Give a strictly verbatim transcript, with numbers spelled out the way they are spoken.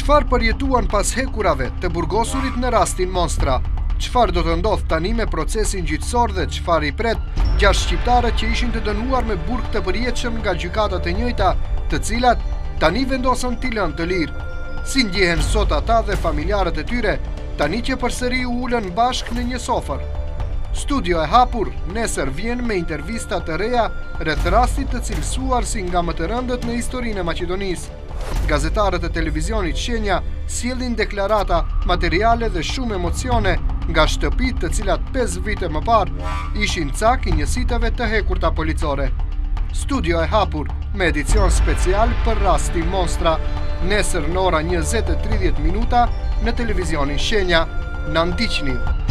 Çfarë përjetuan pas hekurave të burgosurit në rastin Monstra? Çfarë do të ndodh tani me procesin gjyqësor dhe çfarë i pret gjashtë shqiptarët që ishin të dënuar me burg të përjetshëm nga gjykatat e njëjta, të cilat tani vendosën t'i lënë të lirë? Si ndjehen sot ata dhe familjarët e tyre, tani që përsëri u ulën bashk në një sofër? Studio e hapur nesër vjen me intervista të reja rreth rastit të cilësuar si nga më të rëndët në historinë e Maqedonisë. Gazetarët e televizionit Shenja sjellin deklarata, materiale dhe shumë emocione nga shtëpitë të cilat pesë vite më parë ishin cak i njësiteve të hekurta policore. Studio e hapur me edicion special për rastin Monstra, nesër në ora njëzet e tridhjetë minuta në televizionin Shenja. Na ndiqni!